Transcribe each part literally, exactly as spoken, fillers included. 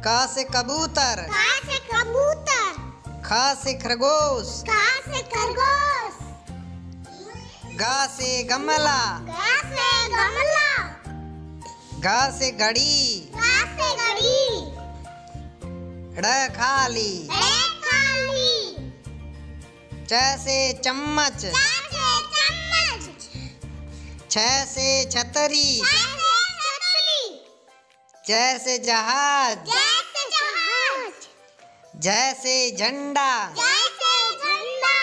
का से कबूतर, का से कबूतर, ख से खरगोश, का से खरगोश, गा से गमला, गा से गमला, घा से घड़ी, गा से घड़ी, ड़ खाली, रे खाली, च से चम्मच, चा से चम्मच, छ से छतरी, छा से छतरी, ज से जहाज, जैसे जहाज, झ से झंडा, जैसे झंडा,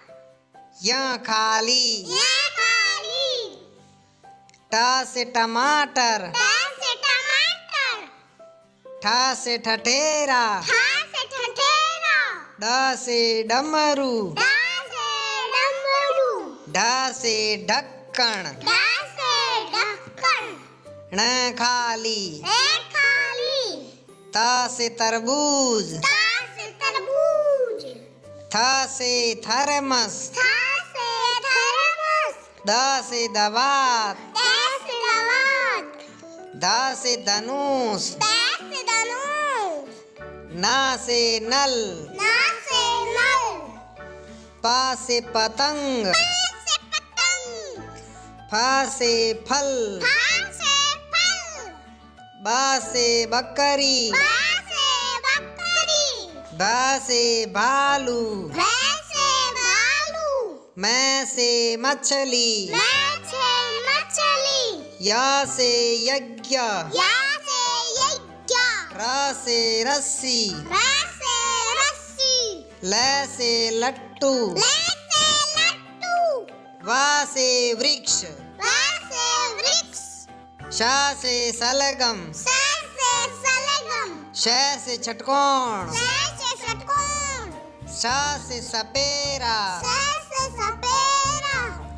य खाली, ये खाली, ट से टमाटर, टा से टमाटर, ठ से ठठेरा, ठा से ठठेरा, ड से डमरू, डा से डमरू, ढ से ढक्कन, डा से ढक्कन, ण खाली, रे खाली, त से तरबूज, ता से तरबूज, थ से थर्मस, था से थर्मस, द से दवात, ते से दवात, ध से धनुष, ते से धनुष, न से नल, ना से नल, प से पतंग, पे से पतंग, फ से फल, फा से फल, ब से बकरी, बा से बकरी, भ से भालू, भै से भालू, म से मछली, मैं से मछली, य से यज्ञ, या से यज्ञ, र से रस्सी, रै से रस्सी, ल से लट्टू, ले से लट्टू, व से वृक्ष, वा से वृक्ष, श से सलगम, स से सलगम, श से षटकोण, से से षटकोण, स से सपेरा, से से सपेरा,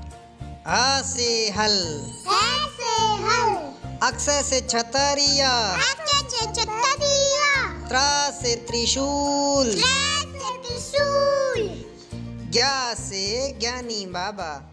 ह से हल, है से हल, अक्ष से छतरिया, अच से छतरिया, त्र से त्रिशूल, त्र से त्रिशूल, ज्ञ से ज्ञानी बाबा।